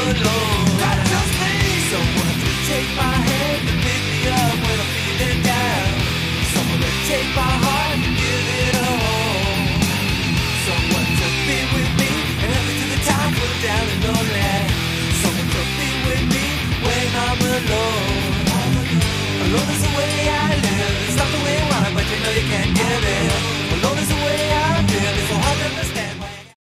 alone. Gotta just need someone to take my hand.